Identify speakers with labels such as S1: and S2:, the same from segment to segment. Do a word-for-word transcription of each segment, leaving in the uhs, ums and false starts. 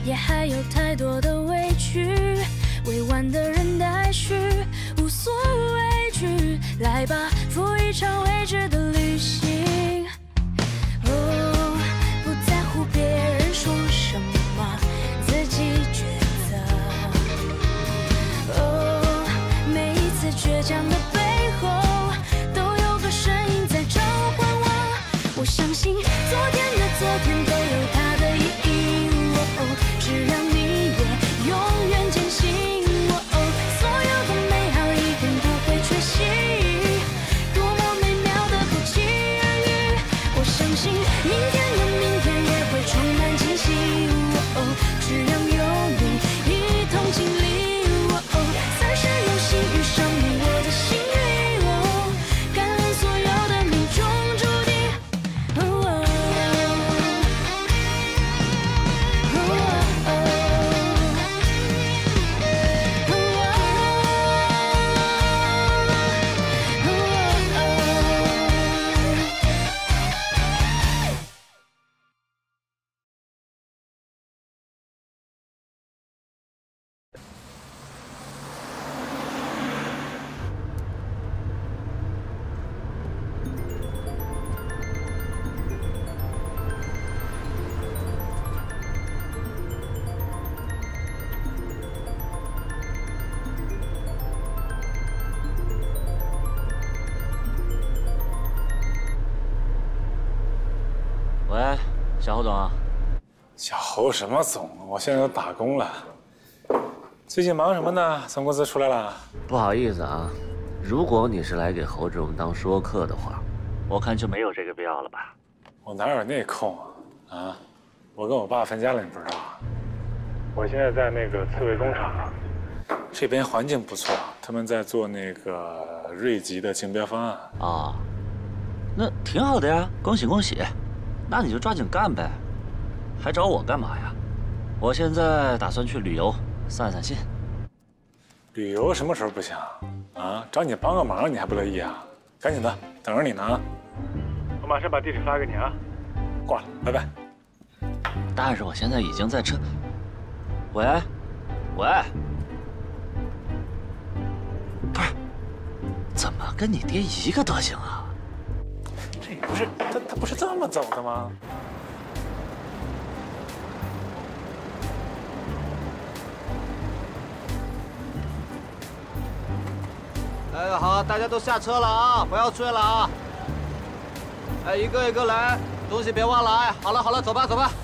S1: 也还有太多的委屈，委婉的人待续，无所畏惧，来吧，赴一场未知的旅行。哦，不在乎别人说什么，自己抉择。哦，每一次倔强的背后，都有个声音在召唤我。我相信昨天的昨天都有它的意义。哦，只让你也永远坚信。哦，所有的美好一定不会缺席。多么美妙的不期而遇，我相信明天的明天也会充满惊喜。哦，只让有你一同经历。哦，三生有幸遇上你，我的幸运。哦，感恩所有的命中注定。哦哦哦哦
S2: 喂，小侯总。
S3: 小侯什么总？我现在都打工了。最近忙什么呢？从公司出来了？
S2: 不好意思啊，如果你是来给侯总当说客的话，我看就没有这个必要了吧。
S3: 我哪有那空啊？啊，我跟我爸分家了，你不知道？我现在在那个刺猬工厂，这边环境不错，他们在做那个瑞吉的竞标方案。
S2: 啊，那挺好的呀，恭喜恭喜。那你就抓紧干呗，还找我干嘛呀？我现在打算去旅游，散散心。
S3: 旅游什么时候不行啊？找你帮个忙，你还不乐意啊？赶紧的，等着你呢啊！我马上把地址发给你啊。挂了，拜拜。
S2: 但是我现在已经在车。喂，喂，不是，怎么跟你爹一个德行啊？
S3: 这不是他，他不是这么走的吗？
S4: 哎，好，大家都下车了啊，不要睡了啊！哎，一个一个来，东西别忘了哎。好了好了，走吧走吧。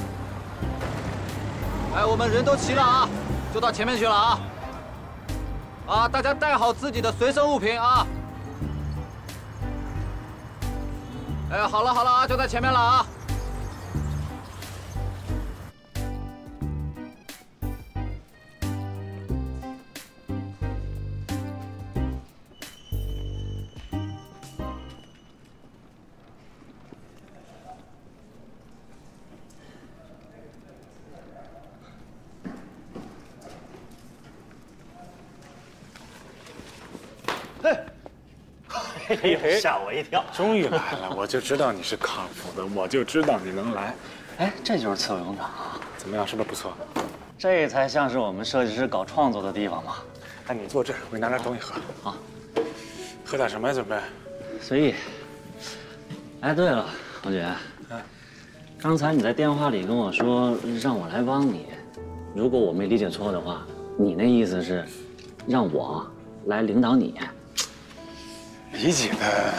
S4: 哎，我们人都齐了啊，就到前面去了啊。啊，大家带好自己的随身物品啊。哎，好了好了啊，就在前面了啊。
S3: 嘿嘿，
S5: 吓我一跳！
S3: 终于来了，我就知道你是康复的，我就知道你能来。
S5: 哎，这就是刺猬工厂啊！
S3: 怎么样，是不是不错？
S5: 这才像是我们设计师搞创作的地方嘛。
S3: 哎，你坐这儿，我给你拿点东西喝。
S5: 好，
S3: 喝点什么呀？准备？
S5: 随意。哎，对了，侯姐，
S3: 嗯，
S5: 刚才你在电话里跟我说让我来帮你，如果我没理解错的话，你那意思是让我来领导你？
S3: 理解的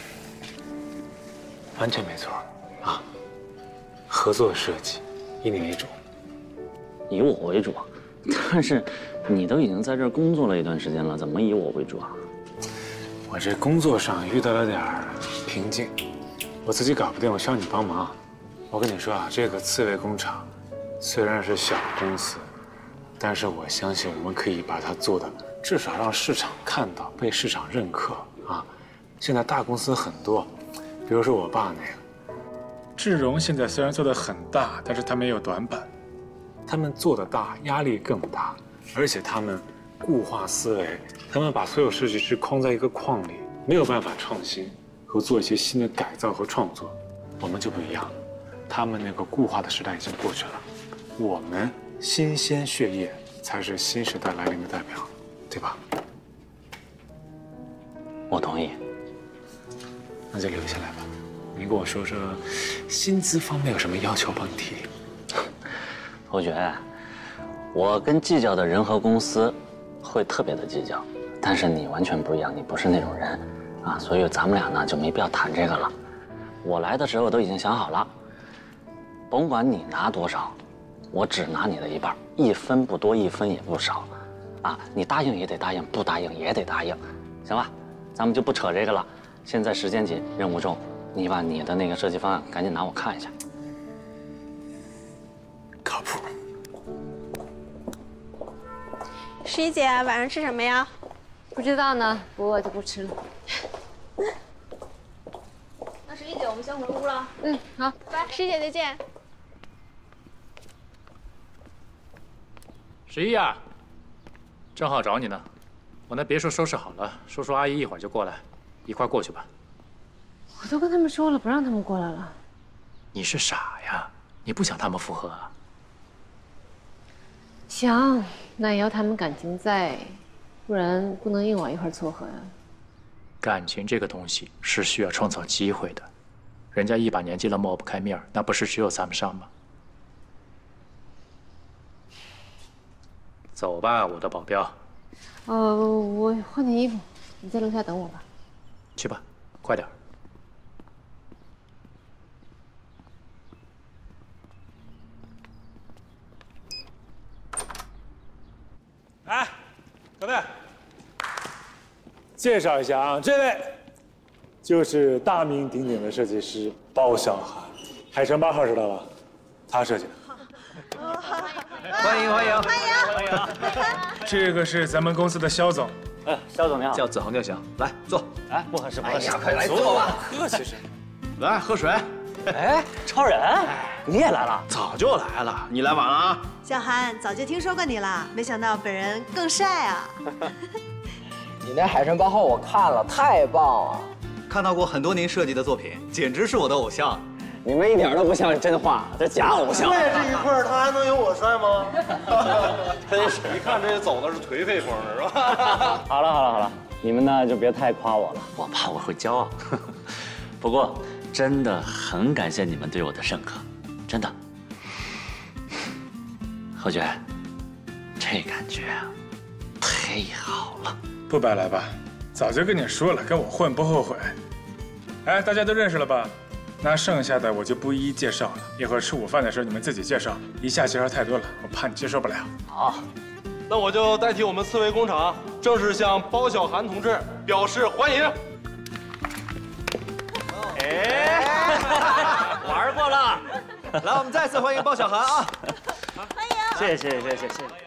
S3: 完全没错啊！合作设计，以你为主，
S5: 以我为主。但是你都已经在这儿工作了一段时间了，怎么以我为主啊？
S3: 我这工作上遇到了点瓶颈，我自己搞不定，我需要你帮忙。我跟你说啊，这个刺猬工厂虽然是小公司，但是我相信我们可以把它做的至少让市场看到，被市场认可。啊，现在大公司很多，比如说我爸那个，智荣现在虽然做的很大，但是他们也有短板，他们做的大，压力更大，而且他们固化思维，他们把所有设计师框在一个框里，没有办法创新和做一些新的改造和创作。我们就不一样，他们那个固化的时代已经过去了， 我们新鲜血液才是新时代来临的代表，对吧？
S5: 我同意。
S3: 那就留下来吧。你跟我说说，薪资方面有什么要求帮你提？
S5: 侯爵，我跟计较的人和公司会特别的计较，但是你完全不一样，你不是那种人啊，所以咱们俩呢就没必要谈这个了。我来的时候都已经想好了，甭管你拿多少，我只拿你的一半，一分不多，一分也不少，啊，你答应也得答应，不答应也得答应，行吧？咱们就不扯这个了。现在时间紧，任务重，你把你的那个设计方案赶紧拿我看一下。
S3: 靠谱。
S6: 十一姐，晚上吃什么呀？
S7: 不知道呢，不饿就不吃了。
S6: 那十一姐，我们先回屋了。
S7: 嗯，好，
S6: 拜，十一姐再见。
S8: 十一啊，正好找你呢。我那别墅收拾好了，叔叔阿姨一会儿就过来，一块过去吧。
S7: 我都跟他们说了，不让他们过来了。
S8: 你是傻呀？你不想他们复合啊？
S7: 想，那也要他们感情在，不然不能硬往一块撮合呀。
S8: 感情这个东西是需要创造机会的，人家一把年纪了抹不开面儿，那不是只有咱们上吗？走吧，我的保镖。
S7: 呃，我换件衣服，你在楼下等我吧。
S8: 去吧，快点。
S3: 来，各位，介绍一下啊，这位就是大名鼎鼎的设计师包小涵，海城八号知道吧？他设计的。
S4: 欢迎欢迎
S6: 欢迎！
S3: 这个是咱们公司的肖总。
S5: 哎，肖总你好。
S4: 叫子恒就行，来坐。
S5: 哎，不合适，不合适。
S4: 快来坐吧，
S3: 客气什么？
S4: 来喝水。
S5: 哎，超人，你也来了？
S4: 早就来了，你来晚了啊。
S9: 小涵，早就听说过你了，没想到本人更帅啊！
S10: 你那海神八号我看了，太棒了！
S4: 看到过很多您设计的作品，简直是我的偶像。
S10: 你们一点都不像真话，这假偶像。
S11: 对这一块他还能有我帅吗？真是，一看这走的是颓废风的，是吧？
S5: 好了好了好了，你们呢就别太夸我了，我怕我会骄傲。不过真的很感谢你们对我的认可，真的。侯爵，这感觉啊，忒好了。
S3: 不白来吧？早就跟你说了，跟我混不后悔。哎，大家都认识了吧？那剩下的我就不一一介绍了，一会儿吃午饭的时候你们自己介绍，一下介绍太多了，我怕你接受不了。
S5: 好，
S11: 那我就代替我们刺猬工厂，正式向包小涵同志表示欢迎。
S4: 哎，玩过了。来，我们再次欢迎包小涵啊！
S5: 谢谢谢谢谢谢。